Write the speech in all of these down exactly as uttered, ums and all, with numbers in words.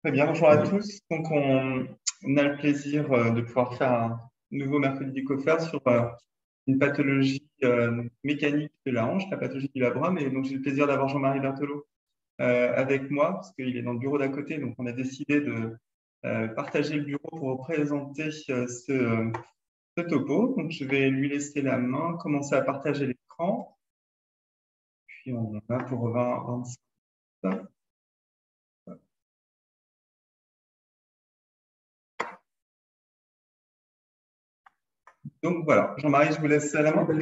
Très bien, bonjour à tous. Donc, on, on a le plaisir euh, de pouvoir faire un nouveau mercredi du COFER sur euh, une pathologie euh, mécanique de la hanche, la pathologie du labrum. Et donc, j'ai le plaisir d'avoir Jean-Marie Berthelot euh, avec moi, parce qu'il est dans le bureau d'à côté. Donc, on a décidé de euh, partager le bureau pour présenter euh, ce, ce topo. Donc, je vais lui laisser la main, commencer à partager l'écran. Puis, on a pour vingt à vingt-cinq. Donc voilà, Jean-Marie, je vous laisse la main.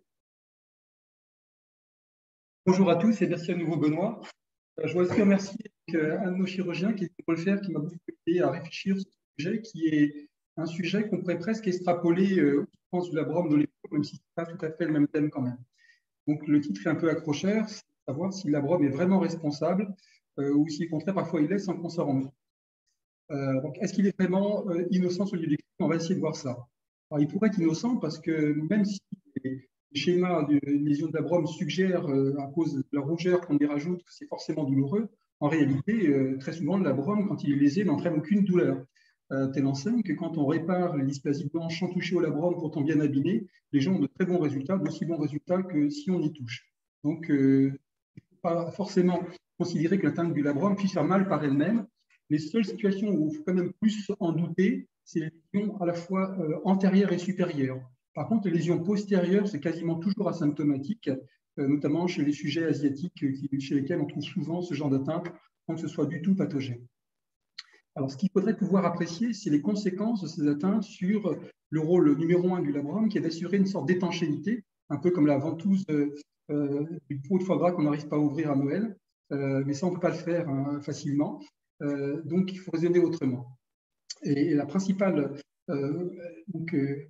Bonjour à tous et merci à nouveau Benoît. Je voudrais aussi remercier un de nos chirurgiens qui est Paul Fer qui m'a beaucoup aidé à réfléchir sur ce sujet qui est un sujet qu'on pourrait presque extrapoler aux souffrances du labrum de l'épaule, même si ce n'est pas tout à fait le même thème quand même. Donc le titre est un peu accrocheur, c'est savoir si le labrum est vraiment responsable euh, ou si au contraire parfois il laisse sans qu'on s'en rende compte. Euh, donc est-ce qu'il est vraiment euh, innocent sur le lieu du crime? On va essayer de voir ça. Alors, il pourrait être innocent parce que même si les schémas de lésion de labrum suggèrent, euh, à cause de la rougeur qu'on y rajoute, que c'est forcément douloureux, en réalité, euh, très souvent, le labrum, quand il est lésé, n'entraîne aucune douleur. Euh, telle enseigne que quand on répare les dysplasies blanches sans toucher au labrum, pourtant bien abîmé, les gens ont de très bons résultats, d'aussi bons résultats que si on y touche. Donc, euh, il ne faut pas forcément considérer que l'atteinte du labrum puisse faire mal par elle-même. Les seules situations où il faut quand même plus en douter, c'est les lésions à la fois euh, antérieures et supérieures. Par contre, les lésions postérieures, c'est quasiment toujours asymptomatique, euh, notamment chez les sujets asiatiques euh, qui, chez lesquels on trouve souvent ce genre d'atteinte sans que ce soit du tout pathogène. Alors, ce qu'il faudrait pouvoir apprécier, c'est les conséquences de ces atteintes sur le rôle numéro un du labrum, qui est d'assurer une sorte d'étanchéité, un peu comme la ventouse euh, euh, du pot de foie gras qu'on n'arrive pas à ouvrir à Noël. Euh, mais ça, on ne peut pas le faire hein, facilement. Euh, donc, il faut raisonner autrement. Et, et la principale euh, donc, euh,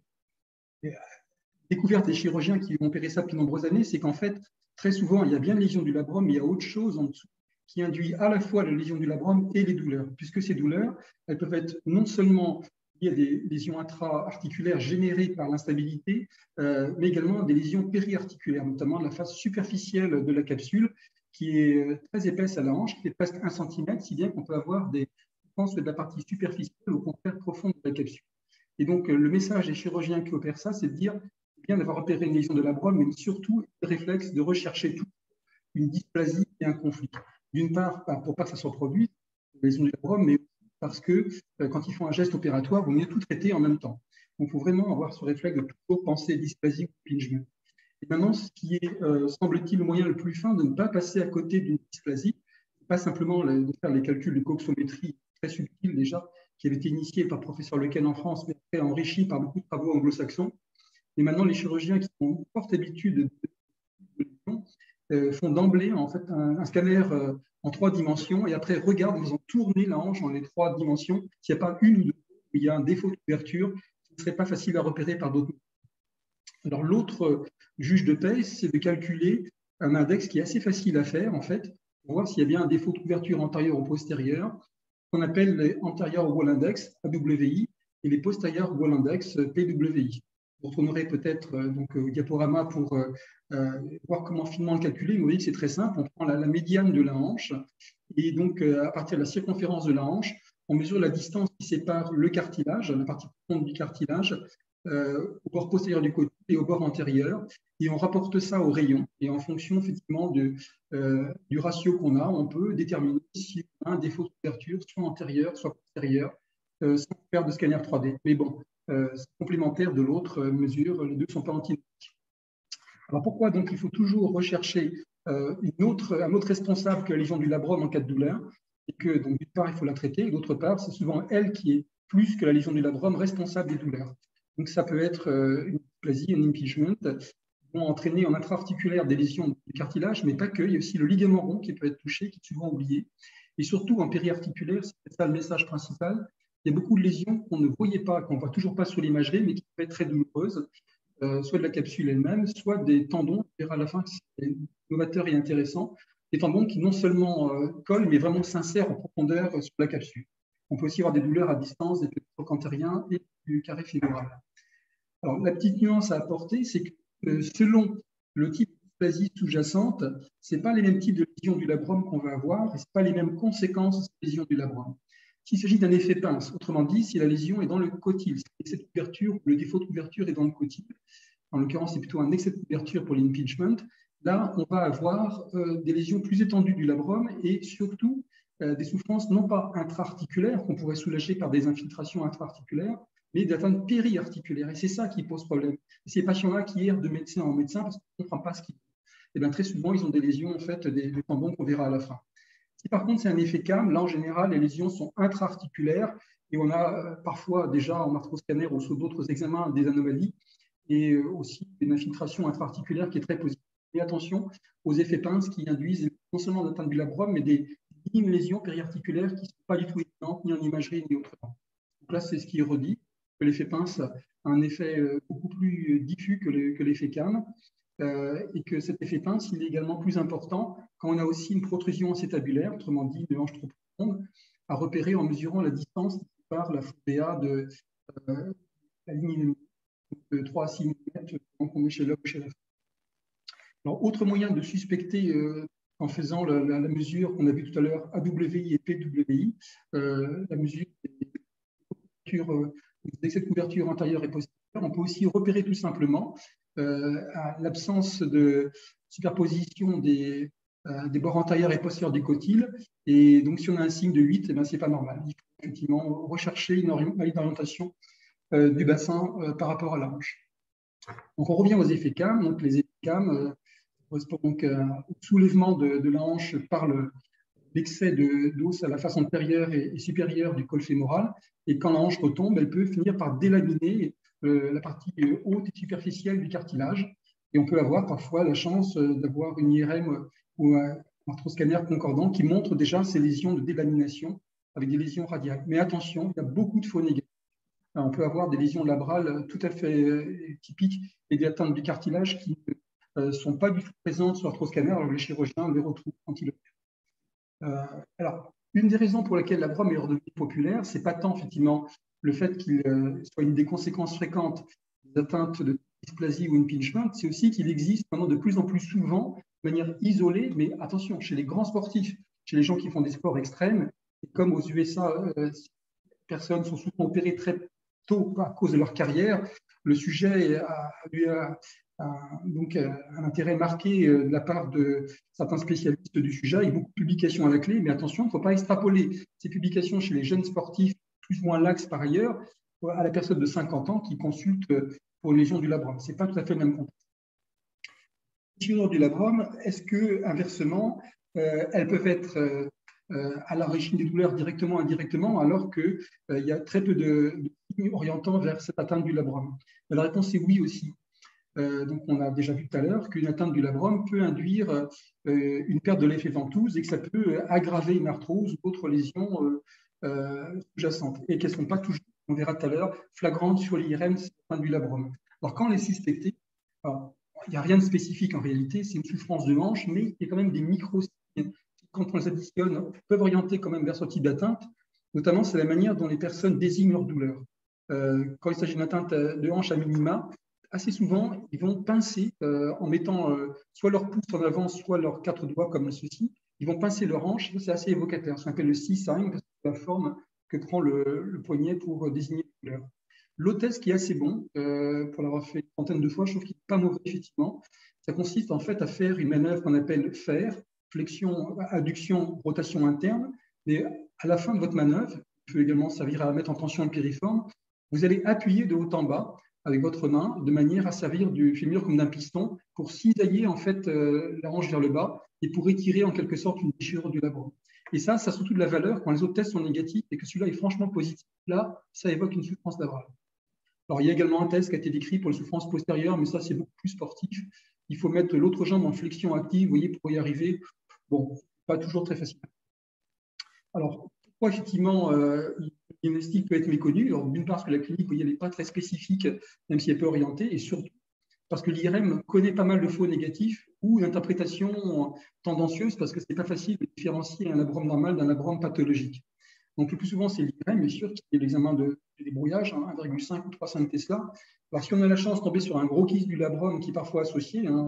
découverte des chirurgiens qui ont opéré ça depuis de nombreuses années, c'est qu'en fait, très souvent, il y a bien une lésion du labrum, mais il y a autre chose en dessous qui induit à la fois la lésion du labrum et les douleurs, puisque ces douleurs, elles peuvent être non seulement liées à des lésions intra-articulaires générées par l'instabilité, euh, mais également des lésions périarticulaires, notamment de la face superficielle de la capsule, qui est très épaisse à la hanche, qui fait presque un centimètre, si bien qu'on peut avoir des souffrances de la partie superficielle, au contraire profonde de la capsule. Et donc, le message des chirurgiens qui opèrent ça, c'est de dire bien d'avoir opéré une lésion de labrum, mais surtout le réflexe de rechercher tout, une dysplasie et un conflit. D'une part, pour pas que ça se reproduise, la lésion du labrum, mais parce que euh, quand ils font un geste opératoire, vous mieux tout traiter en même temps. Donc, il faut vraiment avoir ce réflexe de toujours penser dysplasie ou impingement. Et maintenant, ce qui est, euh, semble-t-il, le moyen le plus fin de ne pas passer à côté d'une dysplasie, pas simplement de faire les calculs de coxométrie très subtils déjà, qui avaient été initiés par le professeur Lequel en France, mais après enrichis par beaucoup de travaux anglo-saxons. Et maintenant, les chirurgiens qui ont une forte habitude de, de, de euh, font d'emblée en fait un, un scanner euh, en trois dimensions et après regardent en faisant tourner la hanche dans les trois dimensions s'il n'y a pas une ou deux où il y a un défaut d'ouverture qui ne serait pas facile à repérer par d'autres. Alors l'autre juge de paix, c'est de calculer un index qui est assez facile à faire en fait pour voir s'il y a bien un défaut d'ouverture antérieure ou postérieure, qu'on appelle les anterior wall index A W I et les posterior wall index P W I. Vous retournerez peut-être euh, donc au diaporama pour euh, euh, voir comment finement le calculer. Vous voyez que c'est très simple. On prend la, la médiane de la hanche et donc euh, à partir de la circonférence de la hanche, on mesure la distance qui sépare le cartilage, la partie profonde du cartilage, euh, au bord postérieur du côté et au bord antérieur, et on rapporte ça au rayon. Et en fonction effectivement de, euh, du ratio qu'on a, on peut déterminer si on a un défaut d'ouverture, soit antérieur, soit postérieur, euh, sans faire de scanner trois D. Mais bon, euh, c'est complémentaire de l'autre mesure, les deux ne sont pas antinomiques. Alors pourquoi donc il faut toujours rechercher euh, une autre, un autre responsable que la lésion du labrum en cas de douleur, et que donc d'une part il faut la traiter, et d'autre part c'est souvent elle qui est plus que la lésion du labrum responsable des douleurs. Donc ça peut être euh, une dysplasie, un impingement, qui vont entraîner en intra-articulaire des lésions du cartilage, mais pas que, il y a aussi le ligament rond qui peut être touché, qui est souvent oublié, et surtout en périarticulaire, c'est ça le message principal. Il y a beaucoup de lésions qu'on ne voyait pas, qu'on ne voit toujours pas sur l'imagerie, mais qui peuvent être très douloureuses, euh, soit de la capsule elle-même, soit des tendons. On verra à la fin que c'est novateur et intéressant. Des tendons qui non seulement euh, collent, mais vraiment s'insèrent en profondeur euh, sur la capsule. On peut aussi avoir des douleurs à distance, des trochanteriens et du carré fémoral. Alors, la petite nuance à apporter, c'est que euh, selon le type de dysplasie sous-jacente, ce n'est pas les mêmes types de lésions du labrum qu'on va avoir et ce n'est pas les mêmes conséquences des lésions du labrum. S'il s'agit d'un effet pince, autrement dit, si la lésion est dans le cotyle, si cette couverture ou le défaut de couverture est dans le cotyle, en l'occurrence, c'est plutôt un excès de couverture pour l'impingement, là, on va avoir euh, des lésions plus étendues du labrum et surtout euh, des souffrances non pas intra-articulaires qu'on pourrait soulager par des infiltrations intra-articulaires, mais d'atteinte périarticulaire. Et c'est ça qui pose problème. Et ces patients-là qui errent de médecin en médecin parce qu'on ne comprend pas ce qu'ils font. Et bien, très souvent, ils ont des lésions, en fait, des, des tendons qu'on verra à la fin. Si par contre c'est un effet C A M, là en général les lésions sont intra-articulaires et on a euh, parfois déjà en arthroscanner ou sur d'autres examens des anomalies et euh, aussi une infiltration intra-articulaire qui est très positive. Et attention aux effets pinces qui induisent non seulement l'atteinte du labrum mais des minimes lésions périarticulaires qui ne sont pas du tout évidentes ni en imagerie ni autrement. Donc là c'est ce qui est redit, que l'effet pince a un effet euh, beaucoup plus diffus que l'effet C A M. Euh, et que cet effet pince, il est également plus important quand on a aussi une protrusion acétabulaire, autrement dit une hanche trop profonde, à repérer en mesurant la distance par la fourbe de euh, la ligne de trois à six millimètres qu'on met chez l'homme ou chez la femme. Alors, autre moyen de suspecter euh, en faisant la, la, la mesure qu'on a vu tout à l'heure, A W I et P W I, euh, la mesure des, euh, des excès de couverture antérieure et postérieure, on peut aussi repérer tout simplement Euh, à l'absence de superposition des, euh, des bords antérieurs et postérieurs du cotyle. Et donc, si on a un signe de huit, eh ben, ce n'est pas normal. Il faut effectivement rechercher une, ori une orientation euh, du bassin euh, par rapport à la hanche. Donc, on revient aux effets C A M. Donc, les effets C A M euh, correspondent donc euh, au soulèvement de, de la hanche par l'excès le, d'os à la face antérieure et, et supérieure du col fémoral. Et quand la hanche retombe, elle peut finir par délaminer Euh, la partie haute et superficielle du cartilage. Et on peut avoir parfois la chance d'avoir une I R M ou un arthroscanner concordant qui montre déjà ces lésions de délamination avec des lésions radiales. Mais attention, il y a beaucoup de faux négatifs. On peut avoir des lésions labrales tout à fait typiques et des atteintes du cartilage qui ne sont pas du tout présentes sur l'arthroscanner, alors les chirurgiens les retrouvent quand ils le font. Euh, alors, une des raisons pour lesquelles la brome est redevenu populaire, c'est pas tant effectivement le fait qu'il euh, soit une des conséquences fréquentes des atteintes de dysplasie ou impingement, c'est aussi qu'il existe maintenant de plus en plus souvent, de manière isolée, mais attention, chez les grands sportifs, chez les gens qui font des sports extrêmes, et comme aux U S A, euh, ces personnes sont souvent opérées très tôt à cause de leur carrière, le sujet a, a, a donc un intérêt marqué de la part de certains spécialistes du sujet, et beaucoup de publications à la clé, mais attention, il ne faut pas extrapoler ces publications chez les jeunes sportifs plus ou moins lax par ailleurs, à la personne de cinquante ans qui consulte pour une lésion du labrum. Ce n'est pas tout à fait le même contexte. Les lésions du labrum, est-ce que, inversement, euh, elles peuvent être euh, à l'origine des douleurs directement ou indirectement, alors qu'il euh, y a très peu de, de signes orientant vers cette atteinte du labrum? La réponse est oui aussi. Euh, donc, on a déjà vu tout à l'heure qu'une atteinte du labrum peut induire euh, une perte de l'effet ventouse et que ça peut aggraver une arthrose ou d'autres lésions euh, Euh, sous-jacentes et qu'elles ne sont pas toujours, on verra tout à l'heure, flagrantes sur l'I R M du labrum. Alors, quand on les suspecté, il n'y a rien de spécifique en réalité, c'est une souffrance de hanche, mais il y a quand même des micro-signes qui, quand on les additionne, peuvent orienter quand même vers ce type d'atteinte. Notamment, c'est la manière dont les personnes désignent leur douleur. Euh, quand il s'agit d'une atteinte de hanche à minima, assez souvent, ils vont pincer euh, en mettant euh, soit leur pouce en avant, soit leurs quatre doigts comme ceci. Ils vont pincer leur hanche, c'est assez évocateur, ce qu'on appelle le C-sign, parce que c'est la forme que prend le, le poignet pour désigner la douleur. L'autre test qui est assez bon, euh, pour l'avoir fait une trentaine de fois, je trouve qu'il n'est pas mauvais effectivement. Ça consiste en fait à faire une manœuvre qu'on appelle faire, flexion, adduction, rotation interne, mais à la fin de votre manœuvre, qui peut également servir à mettre en tension le piriforme, vous allez appuyer de haut en bas avec votre main, de manière à servir du fémur comme d'un piston pour cisailler en fait euh, la hanche vers le bas et pour étirer en quelque sorte une déchirure du labrum. Et ça, ça a surtout de la valeur quand les autres tests sont négatifs et que celui-là est franchement positif. Là, ça évoque une souffrance labrale. Alors, il y a également un test qui a été décrit pour les souffrances postérieures, mais ça, c'est beaucoup plus sportif. Il faut mettre l'autre jambe en flexion active, vous voyez, pour y arriver. Bon, pas toujours très facile. Alors, pourquoi effectivement euh, le diagnostic peut être méconnu? Alors, d'une part, parce que la clinique, vous voyez, elle n'est pas très spécifique, même si elle peut orienter, et surtout parce que l'I R M connaît pas mal de faux négatifs ou d'interprétations tendancieuses, parce que ce n'est pas facile de différencier un labrum normal d'un labrum pathologique. Donc, le plus souvent, c'est l'I R M, bien sûr, qui est l'examen de, de débrouillage, hein, un virgule cinq ou trois virgule cinq Tesla. Alors, si on a la chance de tomber sur un gros kyste du labrum qui est parfois associé, hein,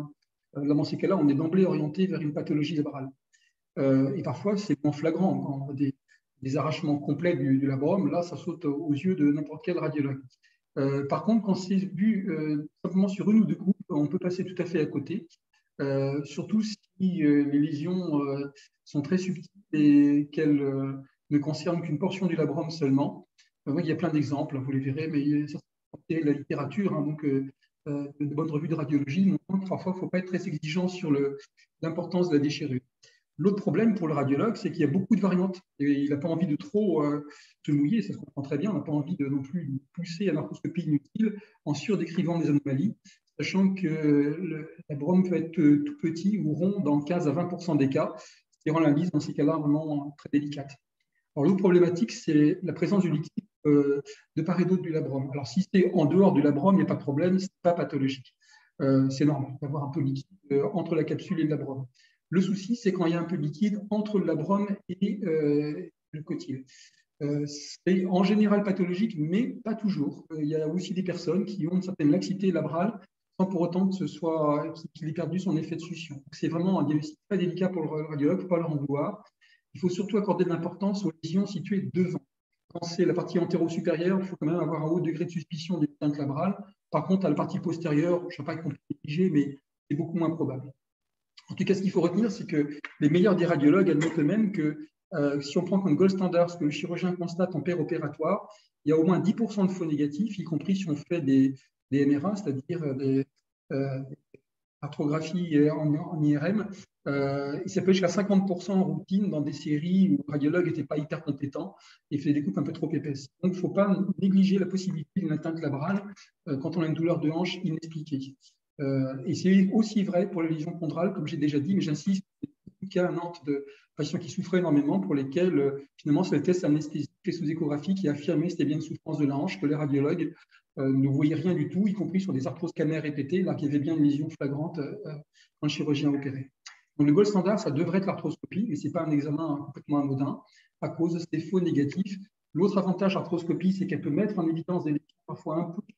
Euh, dans ces cas-là, on est d'emblée orienté vers une pathologie labrale. Euh, et parfois, c'est moins flagrant. Quand on a des, des arrachements complets du, du labrum, là, ça saute aux yeux de n'importe quel radiologue. Euh, par contre, quand c'est vu euh, simplement sur une ou deux groupes, on peut passer tout à fait à côté, euh, surtout si euh, les lésions euh, sont très subtiles et qu'elles euh, ne concernent qu'une portion du labrum seulement. Euh, oui, il y a plein d'exemples, vous les verrez, mais il y a la littérature, hein, donc euh, euh, de bonnes revues de radiologie montrent que parfois, il ne faut pas être très exigeant sur l'importance de la déchirure. L'autre problème pour le radiologue, c'est qu'il y a beaucoup de variantes. Et il n'a pas envie de trop euh, se mouiller, ça se comprend très bien. On n'a pas envie de non plus pousser à l'arthroscopie inutile en surdécrivant des anomalies, sachant que le, la brome peut être tout petit ou rond dans quinze à vingt pour cent des cas, ce qui rend la lise dans ces cas-là vraiment très délicate. Alors, l'autre problématique, c'est la présence du liquide euh, de part et d'autre du labrum. Alors, si c'est en dehors du labrum, il n'y a pas de problème, ce n'est pas pathologique. Euh, c'est normal d'avoir un peu de liquide euh, entre la capsule et le labrum. Le souci, c'est quand il y a un peu de liquide entre le labrum et euh, le cotyle. Euh, c'est en général pathologique, mais pas toujours. Euh, il y a aussi des personnes qui ont une certaine laxité labrale sans pour autant que ce soit qu'il ait perdu son effet de succion. C'est vraiment un diagnostic très délicat pour le radiologue, il ne faut pas leur en vouloir. Il faut surtout accorder de l'importance aux lésions situées devant. Quand c'est la partie antéro-supérieure, il faut quand même avoir un haut degré de suspicion d'une atteinte labrale. Par contre, à la partie postérieure, je ne sais pas qu'on peut négliger, mais c'est beaucoup moins probable. En tout cas, ce qu'il faut retenir, c'est que les meilleurs des radiologues admettent eux-mêmes que euh, si on prend comme gold standard ce que le chirurgien constate en péropératoire, il y a au moins dix pour cent de faux négatifs, y compris si on fait des, des M R A, c'est-à-dire des euh, arthrographies en, en I R M. Euh, il s'appelle jusqu'à cinquante pour cent en routine dans des séries où le radiologue n'était pas hyper compétent et fait des découpes un peu trop épaisses. Donc, il ne faut pas négliger la possibilité d'une atteinte labrale euh, quand on a une douleur de hanche inexpliquée. Euh, et c'est aussi vrai pour les lésions chondrales, comme j'ai déjà dit, mais j'insiste, il y a beaucoup de cas à Nantes de patients qui souffraient énormément, pour lesquels euh, finalement c'est le test anesthésique et sous échographie qui a affirmé que c'était bien une souffrance de la hanche, que les radiologues euh, ne voyaient rien du tout, y compris sur des arthroscanners répétés, là qu'il y avait bien une lésion flagrante euh, quand le chirurgien opérait. Donc le gold standard, ça devrait être l'arthroscopie, mais ce n'est pas un examen complètement anodin à cause de ces faux négatifs. L'autre avantage de l'arthroscopie, c'est qu'elle peut mettre en évidence des lésions parfois un peu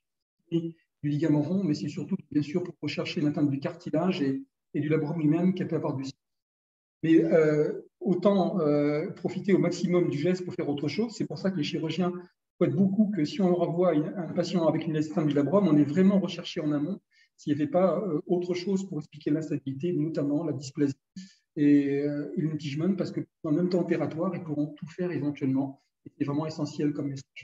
du ligament rond, mais c'est surtout, bien sûr, pour rechercher l'atteinte du cartilage et, et du labrum lui-même qu'elle peut avoir du site. Mais euh, autant euh, profiter au maximum du geste pour faire autre chose. C'est pour ça que les chirurgiens souhaitent beaucoup que si on renvoie un patient avec une atteinte du labrum, on est vraiment recherché en amont s'il n'y avait pas euh, autre chose pour expliquer l'instabilité, notamment la dysplasie et, euh, et le négligement, parce que dans le même temps opératoire, ils pourront tout faire éventuellement. C'est vraiment essentiel comme message.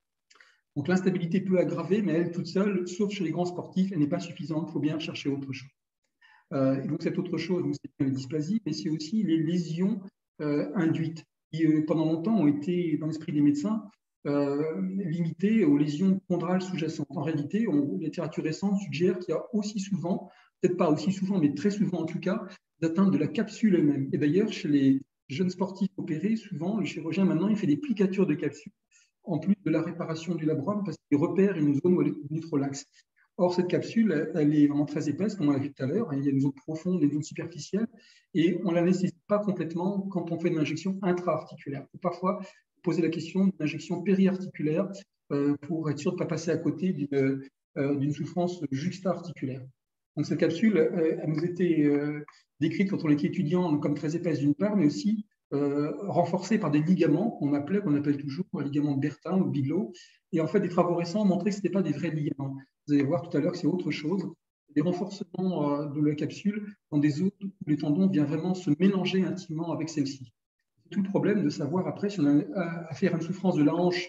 Donc l'instabilité peut aggraver, mais elle toute seule, sauf chez les grands sportifs, elle n'est pas suffisante. Il faut bien chercher autre chose. Euh, et donc cette autre chose, c'est la dysplasie, mais c'est aussi les lésions euh, induites, qui euh, pendant longtemps ont été, dans l'esprit des médecins, euh, limitées aux lésions chondrales sous-jacentes. En réalité, on, la littérature récente suggère qu'il y a aussi souvent, peut-être pas aussi souvent, mais très souvent en tout cas, d'atteinte de la capsule elle-même. Et d'ailleurs, chez les jeunes sportifs opérés, souvent, le chirurgien maintenant, il fait des plicatures de capsules en plus de la réparation du labrum, parce qu'il repère une zone où elle est devenue trop laxe. Or, cette capsule, elle est vraiment très épaisse, comme on l'a vu tout à l'heure. Il y a une zone profonde et une zone superficielle, et on ne la nécessite pas complètement quand on fait une injection intra-articulaire. Il faut parfois poser la question d'une injection périarticulaire euh, pour être sûr de ne pas passer à côté d'une euh, souffrance juxta-articulaire. Donc, cette capsule, euh, elle nous était euh, décrite quand on était étudiant comme très épaisse d'une part, mais aussi Euh, renforcés par des ligaments qu'on appelait, qu'on appelle toujours un ligament de Bertin ou Bigelow. Et en fait, des travaux récents ont montré que ce n'était pas des vrais ligaments. Vous allez voir tout à l'heure que c'est autre chose. Des renforcements euh, de la capsule dans des zones où les tendons viennent vraiment se mélanger intimement avec celle-ci. C'est tout le problème de savoir après si on a affaire à une souffrance de la hanche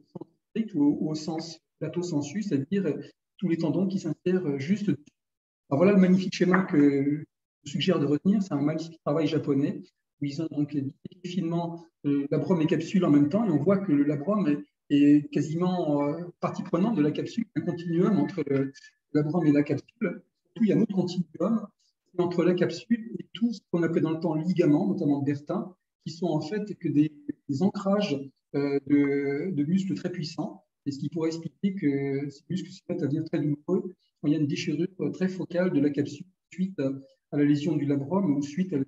ou au, au sens plateau sensu, c'est-à-dire tous les tendons qui s'insèrent juste. Alors voilà le magnifique schéma que je suggère de retenir. C'est un magnifique travail japonais où ils ont donc les finement euh, labrum et capsule en même temps, et on voit que le labrum est, est quasiment euh, partie prenante de la capsule, un continuum entre le labrum et la capsule. Surtout, il y a un autre continuum entre la capsule et tout ce qu'on appelle dans le temps ligaments, notamment Bertin, qui sont en fait que des, des ancrages euh, de, de muscles très puissants, et ce qui pourrait expliquer que ces muscles se mettent à devenir très douloureux quand il y a une déchirure très focale de la capsule suite à, à la lésion du labrum ou suite à la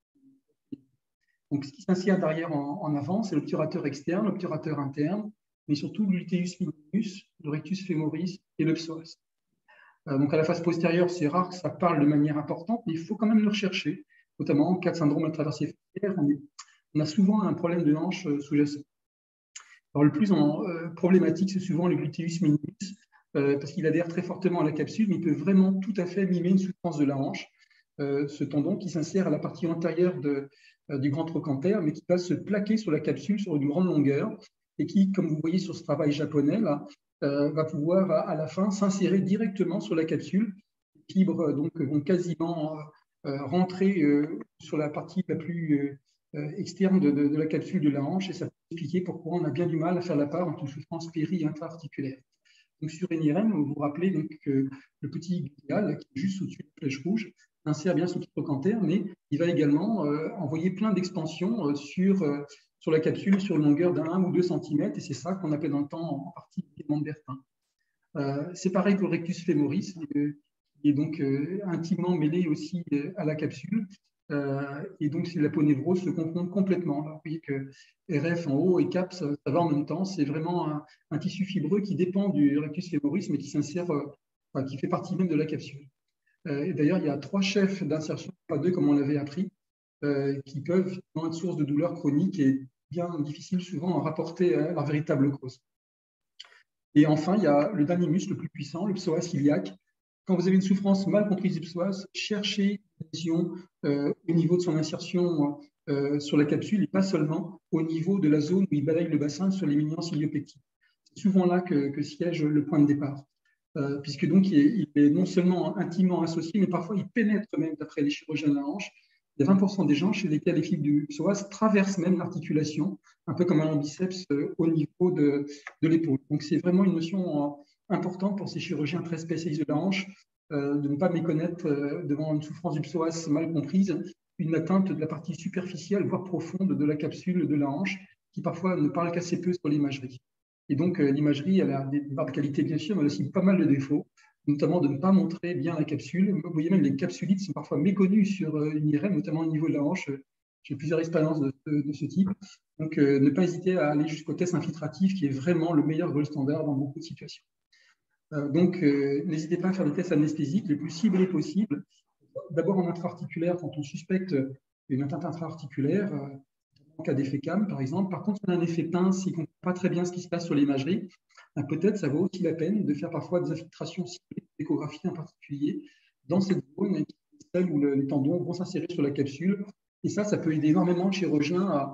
Donc, ce qui s'insère derrière en, en avant, c'est l'obturateur externe, l'obturateur interne, mais surtout l'utéus minimus, le rectus femoris et le psoas. Donc, à la face postérieure, c'est rare que ça parle de manière importante, mais il faut quand même le rechercher, notamment en cas de syndrome de traversée fessière. On, est, on a souvent un problème de hanche sous-jacent. Alors, le plus en, euh, problématique, c'est souvent le gluteus minimus, euh, parce qu'il adhère très fortement à la capsule, mais il peut vraiment tout à fait mimer une souffrance de la hanche, euh, ce tendon qui s'insère à la partie antérieure de, euh, du grand trochanter, mais qui va se plaquer sur la capsule sur une grande longueur, et qui, comme vous voyez sur ce travail japonais, là, euh, va pouvoir à, à la fin s'insérer directement sur la capsule. Les fibres donc, vont quasiment euh, rentrer euh, sur la partie la plus euh, externe de, de, de la capsule de la hanche, et ça peut expliquer pourquoi on a bien du mal à faire la part entre une souffrance péri- et intra-articulaire. Donc sur une I R M, vous vous rappelez donc, que le petit glial qui est juste au-dessus de la flèche rouge insère bien son trochanter, mais il va également euh, envoyer plein d'expansions euh, sur, euh, sur la capsule sur une longueur d'un ou deux centimètres, et c'est ça qu'on appelle dans le temps en partie le ligament de Bertin. Euh, c'est pareil pour le rectus femoris, euh, qui est donc euh, intimement mêlé aussi euh, à la capsule. Euh, et donc, la ponévrose se confond complètement. Alors, vous voyez que R F en haut et C A P, ça, ça va en même temps. C'est vraiment un, un tissu fibreux qui dépend du rectus femoris, mais qui s'insère, euh, enfin, qui fait partie même de la capsule. Euh, et d'ailleurs, il y a trois chefs d'insertion, pas deux comme on l'avait appris, euh, qui peuvent être source de douleurs chroniques et bien difficile souvent à rapporter à leur véritable cause. Et enfin, il y a le dernier muscle le plus puissant, le psoas iliaque. Quand vous avez une souffrance mal comprise du psoas, cherchez une lésion euh, au niveau de son insertion euh, sur la capsule et pas seulement au niveau de la zone où il balaye le bassin sur l'éminence iliopectique. C'est souvent là que, que siège le point de départ, euh, puisque donc il est, il est non seulement intimement associé, mais parfois il pénètre même, d'après les chirurgiens de la hanche. Il y a vingt pour cent des gens chez lesquels les fibres du psoas traversent même l'articulation, un peu comme un biceps euh, au niveau de, de l'épaule. Donc c'est vraiment une notion euh, importante pour ces chirurgiens très spécialisés de la hanche, euh, de ne pas méconnaître euh, devant une souffrance du psoas mal comprise, une atteinte de la partie superficielle, voire profonde de la capsule de la hanche, qui parfois ne parle qu'assez peu sur l'imagerie. Et donc euh, l'imagerie, elle a des barres de qualité bien sûr, mais elle a aussi pas mal de défauts, notamment de ne pas montrer bien la capsule. Vous voyez même les capsulites sont parfois méconnus sur euh, une I R M, notamment au niveau de la hanche. J'ai plusieurs expériences de, de, de ce type. Donc, euh, ne pas hésiter à aller jusqu'au test infiltratif, qui est vraiment le meilleur gold standard dans beaucoup de situations. Euh, donc, euh, n'hésitez pas à faire des tests anesthésiques les plus ciblés possibles. D'abord en intra-articulaire, quand on suspecte une atteinte intra-articulaire, euh, en cas d'effet C A M, par exemple. Par contre, on a un effet pince, si on ne comprend pas très bien ce qui se passe sur l'imagerie, ben, peut-être ça vaut aussi la peine de faire parfois des infiltrations ciblées, d'échographie en particulier, dans cette zone, celle où le, les tendons vont s'insérer sur la capsule. Et ça, ça peut aider énormément le chirurgien à,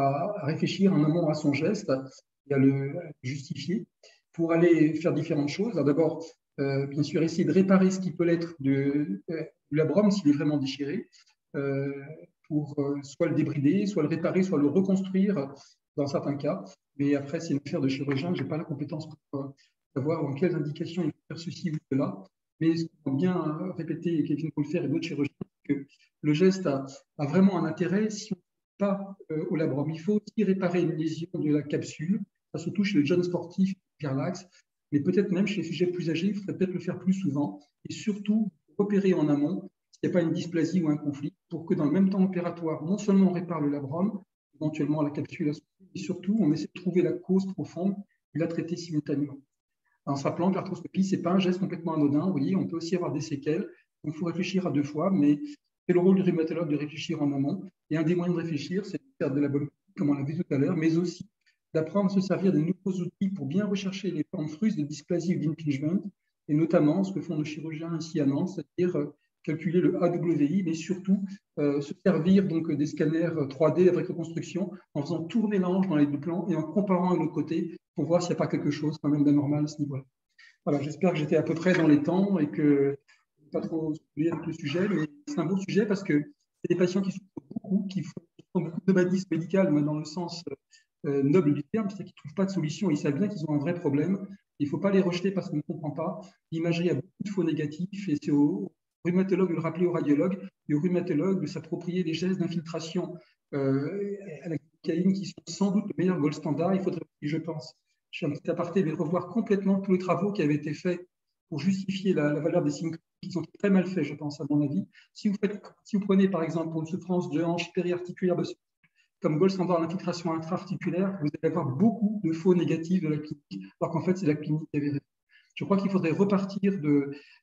à réfléchir en amont à son geste et à le justifier pour aller faire différentes choses. D'abord, euh, bien sûr, essayer de réparer ce qui peut l'être de, de, du labrum s'il est vraiment déchiré, euh, pour euh, soit le débrider, soit le réparer, soit le reconstruire dans certains cas. Mais après, c'est une affaire de chirurgien. Je n'ai pas la compétence pour euh, savoir dans quelles indications il faut faire ceci ou cela. Mais ce qu'on a bien répété, Kevin Colfer et d'autres chirurgiens, c'est que le geste a, a vraiment un intérêt si on ne va pas euh, au labrum. Il faut aussi réparer une lésion de la capsule. Ça se touche chez les jeunes sportifs, Pierre Lax, mais peut-être même chez les sujets plus âgés, il faudrait peut-être le faire plus souvent. Et surtout, opérer en amont, s'il n'y a pas une dysplasie ou un conflit, pour que dans le même temps opératoire, non seulement on répare le labrum, éventuellement la capsule associée, mais surtout on essaie de trouver la cause profonde et la traiter simultanément. En se rappelant que l'arthroscopie, ce n'est pas un geste complètement anodin. Vous voyez, on peut aussi avoir des séquelles. Donc, il faut réfléchir à deux fois, mais c'est le rôle du rhumatologue de réfléchir en amont. Et un des moyens de réfléchir, c'est de faire de la bonne, comme on l'a vu tout à l'heure, mais aussi d'apprendre à se servir de nouveaux outils pour bien rechercher les formes frustes de dysplasie ou d'impingement, et notamment ce que font nos chirurgiens ici à Nantes, c'est-à-dire calculer le A W I, mais surtout euh, se servir donc des scanners trois D avec reconstruction en faisant tourner la hanche dans les deux plans et en comparant à l'autre côté pour voir s'il n'y a pas quelque chose quand même d'anormal à ce niveau-là. Voilà, j'espère que j'étais à peu près dans les temps et que je n'ai pas trop oublié avec le sujet, mais c'est un beau sujet parce que c'est des patients qui souffrent beaucoup, qui font beaucoup de nomadisme médical, mais dans le sens euh, noble du terme, c'est qu'ils ne trouvent pas de solution, ils savent bien qu'ils ont un vrai problème. Il ne faut pas les rejeter parce qu'on ne comprend pas. L'imagerie a beaucoup de faux négatifs et c'est au rhumatologue de le rappeler au radiologue et au rhumatologue de s'approprier des gestes d'infiltration euh, à la glycaïne qui sont sans doute le meilleur gold standard. Il faudrait, je pense, je fais un petit aparté, mais revoir complètement tous les travaux qui avaient été faits pour justifier la, la valeur des signes qui sont très mal faits, je pense, à mon avis. Si vous, faites, si vous prenez, par exemple, pour une souffrance de hanche périarticulaire de comme gold standard l'infiltration intra-articulaire, vous allez avoir beaucoup de faux négatifs de la clinique, alors qu'en fait, c'est la clinique qui avait raison. Je crois qu'il faudrait repartir de,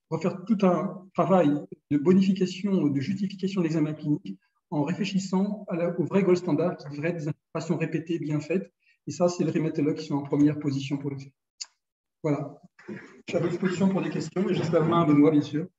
refaire tout un travail de bonification, de justification de l'examen clinique en réfléchissant à la, au vrai gold standard qui devrait être des interprétations répétées, bien faites. Et ça, c'est les rhumatologues qui sont en première position pour le faire. Voilà. Je suis à votre disposition pour des questions, et je laisse la main à Benoît, bien sûr.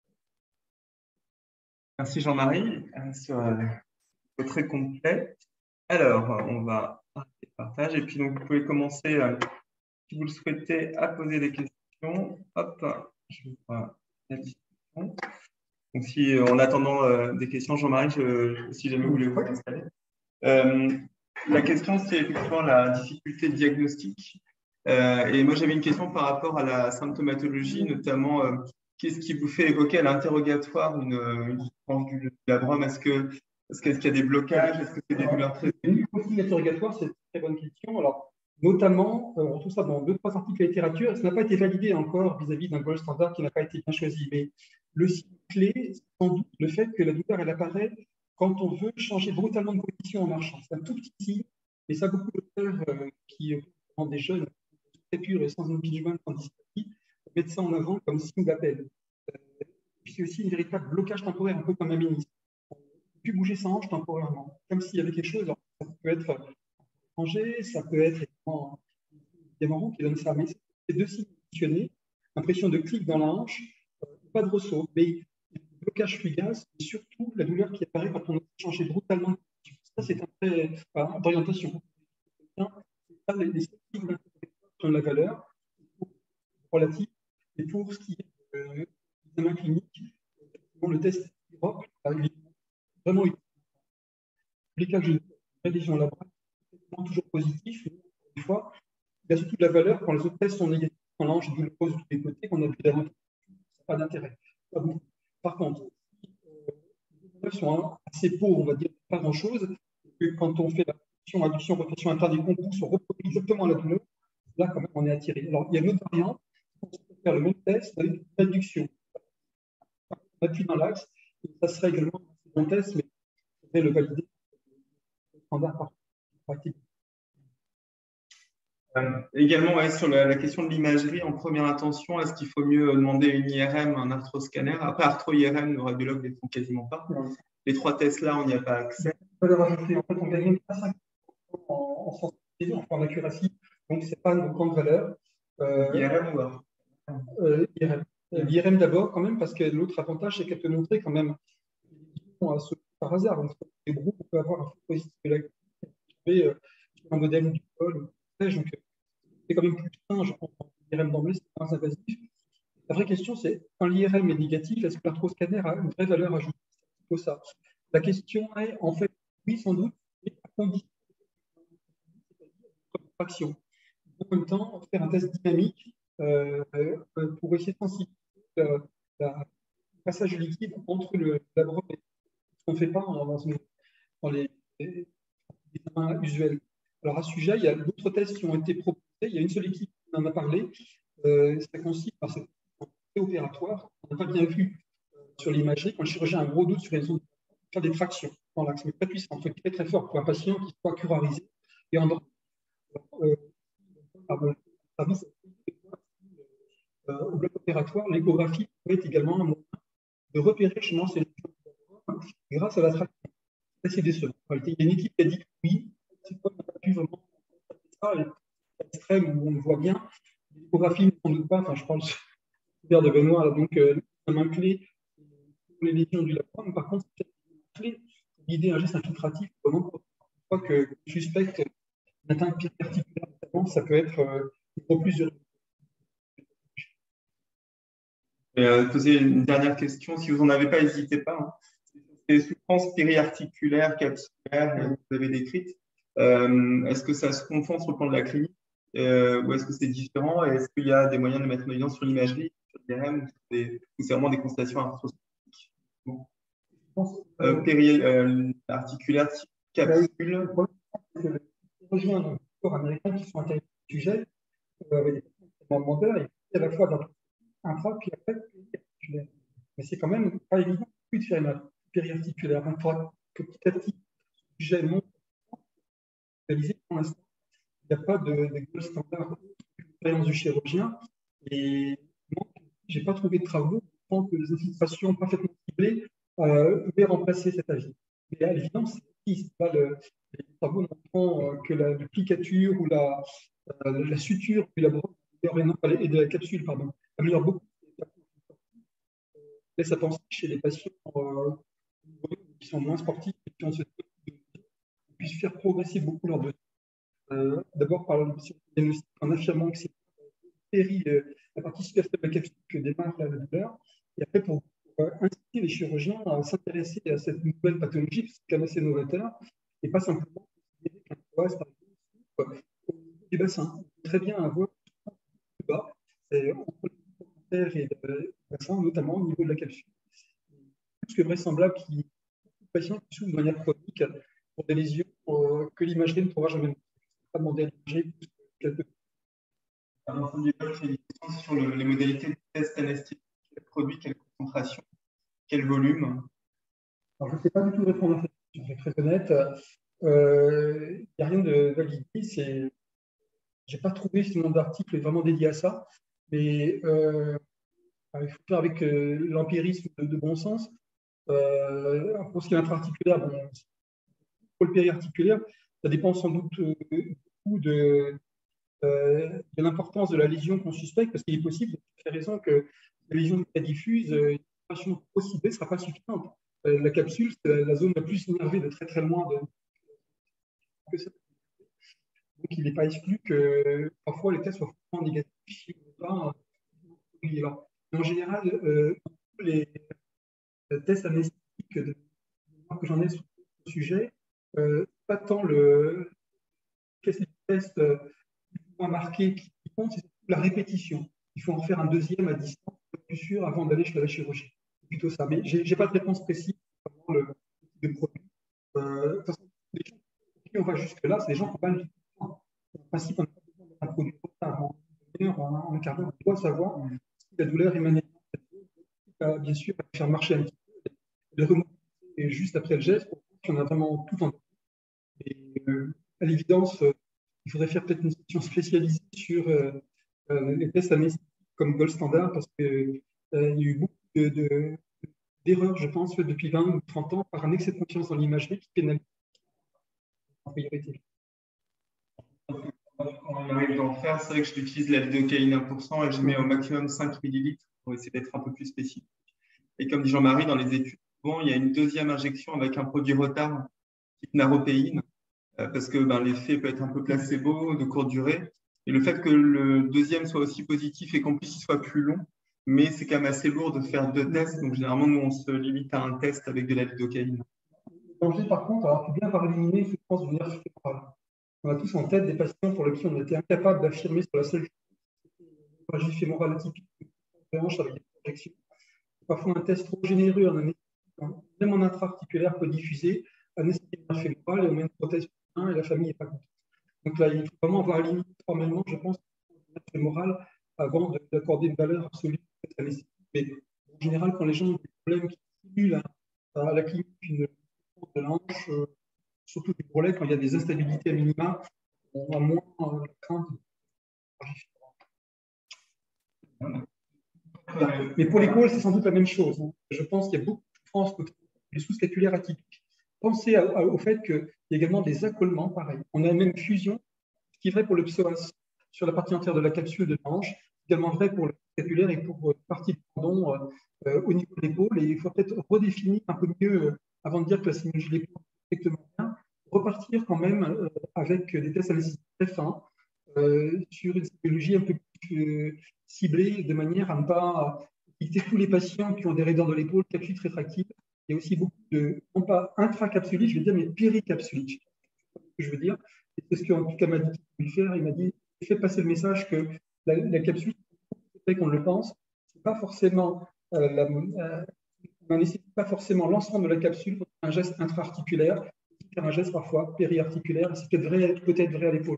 Merci Jean-Marie. C'est très complet. Alors, on va arrêter le partage. Et puis, donc, vous pouvez commencer, euh, si vous le souhaitez, à poser des questions. Hop, je vois la discussion. Donc, si en attendant euh, des questions, Jean-Marie, je, si jamais vous voulez vous installer. Euh, la question, c'est effectivement la difficulté de diagnostic. Euh, et moi, j'avais une question par rapport à la symptomatologie, notamment, euh, qu'est-ce qui vous fait évoquer à l'interrogatoire une, une tranche du labrum? Est-ce que est-ce qu'il y a des blocages? Est-ce que c'est des douleurs très... Une consigne interrogatoire, c'est une très bonne question. Alors, notamment, on retrouve ça dans deux, trois articles de littérature. Ça n'a pas été validé encore vis-à-vis d'un gold standard qui n'a pas été bien choisi. Mais le signe clé, c'est sans doute le fait que la douleur, elle apparaît quand on veut changer brutalement de position en marchant. C'est un tout petit signe. Et ça, beaucoup d'auteurs euh, qui, dans des jeunes, très purs et sans impingement, sans dysphagie, mettent ça en avant comme signe d'appel. Euh, puis c'est aussi une véritable blocage temporaire, un peu comme un ministre. Plus bouger sa hanche temporairement, comme s'il y avait quelque chose. Alors, ça peut être étranger, ça peut être des marrons qui donnent ça, mais c'est deux signes positionnés, impression de clic dans la hanche, euh, pas de ressaut, mais blocage fugace et surtout la douleur qui apparaît quand on a changé brutalement de position. Ça, c'est un trait enfin, d'orientation. C'est ça, les, les signes ont la valeur relative, et pour ce qui est de l'examen clinique, le test I R O C, il est vraiment utile. Les cas de révision laborale, c'est toujours positif, mais une fois, il y a surtout de la valeur quand les autres tests sont négatifs, quand l'ange est douloureuse de tous les côtés, qu'on a plus d'avantage. Ça n'a pas d'intérêt. Par contre, si euh, les douleurs sont assez pauvres, on va dire pas grand-chose, que quand on fait la rotation, adduction, rotation interne, on pousse, on reproduit exactement la douleur, là, quand même, on est attiré. Alors, il y a une autre variante, on peut faire le même test avec l'adduction. On appuie dans l'axe, ça serait également un bon test, mais il faudrait le valider. Standard pratique. Euh, également, ouais, sur la, la question de l'imagerie, en première intention, est-ce qu'il faut mieux demander une I R M, un arthroscanner? Après, arthro-I R M, nos radiologues ne les font quasiment pas. Ouais. Les trois tests là, on n'y a pas accès. On peut le rajouter. En fait, on gagne pas cinq en, en sensibilité, en accuracy, donc ce n'est pas une grande valeur. Euh, I R M ou arthro? euh, I R M. L'I R M d'abord, quand même, parce que l'autre avantage, c'est qu'elle peut montrer quand même par hasard. Donc, les groupes, on peut avoir un faux positif de la euh, un modèle du col. Donc, c'est quand même plus sain, je pense, l'I R M d'emblée, c'est moins invasif. La vraie question, c'est quand l'I R M est négatif, est-ce que l'arthroscanner a une vraie valeur ajoutée? C'est plutôt ça. La question est, en fait, oui, sans doute, mais à condition de fraction. En même temps, faire un test dynamique euh, euh, pour essayer de sensibiliser euh, le passage du liquide entre le labrum et ce qu'on ne fait pas dans, dans, dans les, les examens usuels. Alors, à ce sujet, il y a d'autres tests qui ont été proposés. Il y a une seule équipe qui en a parlé. Euh, ça consiste par cette opératoire. On n'a pas bien vu euh, sur l'imagerie, quand le chirurgien a un gros doute sur les zones, faire des tractions dans l'axe, mais très puissant, très très fort pour un patient qui soit curarisé et endormi. Euh, euh, au bloc opératoire, l'échographie peut être également un moyen de repérer justement ces lésions grâce à la traction. C'est décevant. Il y a une équipe qui a dit que oui, c'est pas, on n'a pas pu vraiment faire ça, l'extrême où on le voit bien. L'échographie ne s'en doute pas, enfin je parle de Benoît, donc euh, la main clé pour les lésions du labrum, par contre, c'est clé pour guider un geste infiltratif, vraiment pour une fois que je suspecte une atteinte articulaire, ça peut être euh, beaucoup plus urgent. Et euh, poser une dernière question, si vous n'en avez pas, n'hésitez pas. Hein. Les souffrances périarticulaires, capsulaires, que vous avez décrites, euh, est-ce que ça se confond sur le plan de la clinique euh, ou est-ce que c'est différent? Et est-ce qu'il y a des moyens de mettre en évidence sur l'imagerie, sur l'I R M, ou c'est vraiment des constatations arthroscopiques? Bon. euh, Périarticulaire, euh, capsule. Je rejoins un corps américain qui sont intéressés au sujet, euh, avec des traitements demandeurs, et à la fois dans intra, puis après, périarticulaire. Mais c'est quand même pas évident de faire une périarticulaire. Donc, il faudra que petit à petit, le sujet monte, réalisé pour l'instant. Il n'y a pas de, de gold standard de l'expérience du chirurgien. Et il manque je n'ai pas trouvé de travaux qui montrant que les infiltrations parfaitement ciblées euh, pouvaient remplacer cet avis. Mais à l'évidence, c'est pas le, les travaux montrant euh, que la duplicature ou la, euh, la suture du laboratoire et de la capsule pardon, améliore beaucoup, laisse à penser chez les patients euh, qui sont moins sportifs et qui ont ce puisse faire progresser beaucoup leur dossier. Euh, D'abord par le diagnostic en affirmant que c'est péri, euh, la partie supérieure de la capsule que démarre la douleur, et après pour, pour euh, inciter les chirurgiens à s'intéresser à cette nouvelle pathologie, parce que c'est quand même assez novateur, et pas simplement considérer qu'un psoas, par exemple, au niveau du bassin. On peut très bien avoir plus bas, c'est entre le commentaire et le bassin, notamment au niveau de la capsule. Plus que vraisemblable qu'il y ait beaucoup de patients qui souffrent de manière chronique pour des lésions euh, que l'imagerie ne pourra jamais pas demander à l'imagerie plus que quelques. Alors, j'ai une question sur le, les modalités de test anesthésique. Quel produit, quelle concentration, quel volume? Alors, je ne sais pas du tout répondre à cette question, je vais être très honnête. Il euh, n'y a rien de validé. Je n'ai pas trouvé ce nombre d'articles vraiment dédiés à ça. Mais euh, il faut faire avec euh, l'empirisme de, de bon sens. Euh, pour ce qui est intra-articulaire, bon, pour le périarticulaire, ça dépend sans doute euh, beaucoup de, euh, de l'importance de la lésion qu'on suspecte, parce qu'il est possible, de faire raison que la lésion diffuse, euh, une information trop ciblée ne sera pas suffisante. Euh, la capsule, c'est la, la zone la plus innervée de très très loin de, que ça. Donc il n'est pas exclu que parfois les tests soient vraiment négatifs si on n'a pas alors, en général, euh, les tests anesthésiques de, que j'en ai sur ce sujet, euh, pas tant le test euh, moins marqué qui compte, c'est la répétition. Il faut en faire un deuxième à distance, plus sûr, avant d'aller chez la chirurgie. C'est plutôt ça. Mais je n'ai pas de réponse précise sur le type de produit. Euh, de toute façon, les gens qui on va jusque-là, c'est des gens qui ont pas le temps. En principe, on n'a pas besoin d'un produit en une heure, en un quart d'heure. On doit savoir si la douleur est maniable. Bien sûr, faire marcher un petit peu, de remonter juste après le geste, pour voir si on a vraiment tout en et, euh, à l'évidence, euh, il faudrait faire peut-être une section spécialisée sur euh, euh, les tests anesthésiques comme gold standard parce qu'il euh, y a eu beaucoup de, de, d'erreurs, je pense, depuis vingt ou trente ans par un excès de confiance dans l'imagerie qui pénalise en priorité. On arrive d'en faire, c'est vrai que j'utilise la lidocaïne un pour cent et je mets au maximum cinq millilitres pour essayer d'être un peu plus spécifique. Et comme dit Jean-Marie, dans les études, souvent, il y a une deuxième injection avec un produit retard, type naropéine, euh, parce que ben, l'effet peut être un peu placebo, de courte durée. Et le fait que le deuxième soit aussi positif et qu'en plus il soit plus long, mais c'est quand même assez lourd de faire deux tests. Donc généralement, nous, on se limite à un test avec de la lidocaïne. Le danger, par contre, alors, il faut bien par éliminer ce sens du nerf fémoral. On a tous en tête des patients pour lesquels on était incapable d'affirmer sur la seule hémorragie fémorale atypique de hanche avec des projections. Parfois, un test trop généreux en anesthésie, même en intra-articulaire, peut diffuser anesthésie du nerf fémoral et on met une prothèse pour un et la famille n'est pas contente. Donc là, il faut vraiment avoir limité formellement, je pense, le nerf fémoral avant d'accorder une valeur absolue à cette anesthésie. Mais en général, quand les gens ont des problèmes qui stimulent à la clinique une de la hanche, euh, surtout du bourrelet, quand il y a des instabilités à minima, on a moins euh, la crainte. Mais pour l'épaule, c'est sans doute la même chose. Hein. Je pense qu'il y a beaucoup de souffrance les sous-scapulaires atypiques. Pensez à, à, au fait qu'il y a également des accolements, pareil. On a même une fusion, ce qui est vrai pour le psoas sur la partie entière de la capsule de la hanche, également vrai pour le scapulaire et pour euh, partie du tendon euh, euh, au niveau de l'épaule. Et il faut peut-être redéfinir un peu mieux, euh, avant de dire que la synologie de l'épaule est correctement bien, repartir quand même euh, avec des tests anesthésiques très fins euh, sur une synologie un peu plus euh, ciblée de manière à ne pas quitter tous les patients qui ont des raideurs de l'épaule, capsulites rétractiles. Il y a aussi beaucoup de, non pas intracapsuliques, je vais dire, mais péricapsuliques. C'est ce que je veux dire. Et c'est ce qu'en tout cas m'a dit qu'il faire. Il m'a dit, fais passer le message que la, la capsule, c'est qu'on le pense, c'est pas forcément, euh, la, euh, on nécessite pas forcément l'ensemble de la capsule pour un geste intra-articulaire, faire un geste parfois périarticulaire, et c'est peut-être vrai, peut-être vrai à l'épaule.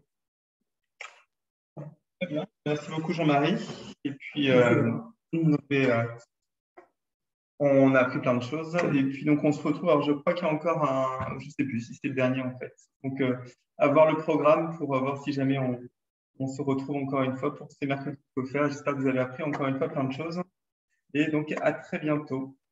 Très bien. Merci beaucoup Jean-Marie. Et puis, euh, euh, on a appris plein de choses. Et puis, donc, on se retrouve. Alors, je crois qu'il y a encore un. Je ne sais plus si c'était le dernier, en fait. Donc, euh, avoir le programme pour voir si jamais on, on se retrouve encore une fois pour ces mercredis qu'il faut faire. J'espère que vous avez appris encore une fois plein de choses. Et donc, à très bientôt.